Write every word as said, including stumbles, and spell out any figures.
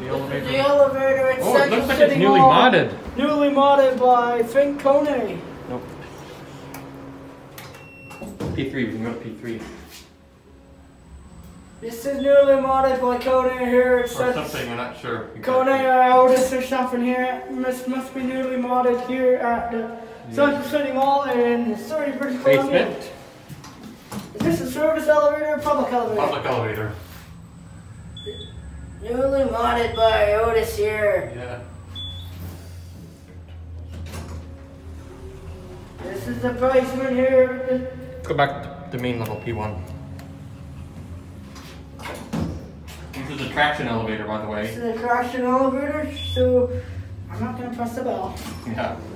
The elevator. The elevator at Oh, it Central looks like City it's newly Hall. modded. Newly modded by Thyssen Krupp. Nope. P three, we can go to P three. This is newly modded by Kone here at Or Central. something, I'm not sure. Kone or Otis or something here. Must, must be newly modded here at the Yeah. Central City Mall in Surrey, British Columbia. Basement. Is this a service elevator or public elevator? Public elevator. Newly modded by Otis here. Yeah. This is the basement here. Let's go back to the main level, P one. This is a traction elevator, by the This way. is a traction elevator, so I'm not gonna press the bell. Yeah.